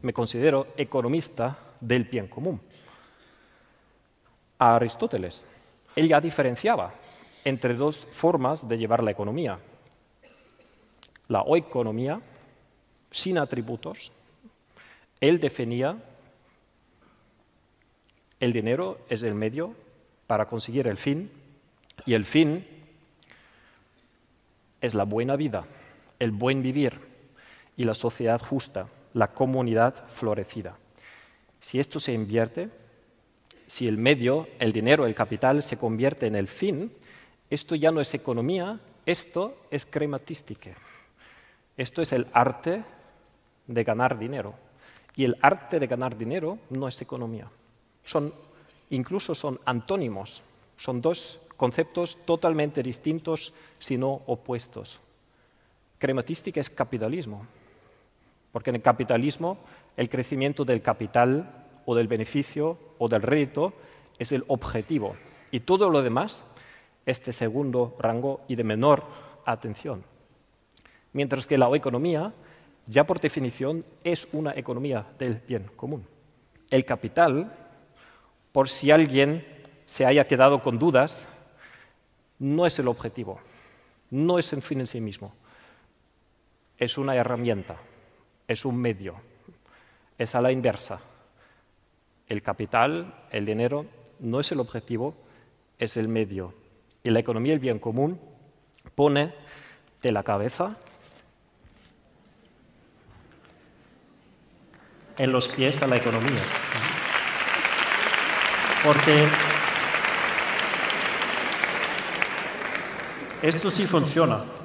me considero economista del bien común. A Aristóteles, él ya diferenciaba entre dos formas de llevar la economía. La oikonomía, sin atributos, él definía el dinero es el medio para conseguir el fin, y el fin es la buena vida, el buen vivir y la sociedad justa, la comunidad florecida. Si esto se invierte, si el medio, el dinero, el capital se convierte en el fin, esto ya no es economía, esto es crematística. Esto es el arte de ganar dinero. Y el arte de ganar dinero no es economía. Incluso son antónimos. Son dos conceptos totalmente distintos, si no opuestos. Crematística es capitalismo. Porque en el capitalismo el crecimiento del capital o del beneficio o del rédito es el objetivo. Y todo lo demás es de segundo rango y de menor atención. Mientras que la economía, ya por definición, es una economía del bien común. El capital, por si alguien se haya quedado con dudas, no es el objetivo, no es el fin en sí mismo. Es una herramienta, es un medio, es a la inversa. El capital, el dinero, no es el objetivo, es el medio. Y la economía del bien común pone de la cabeza en los pies a la economía. Porque esto sí funciona.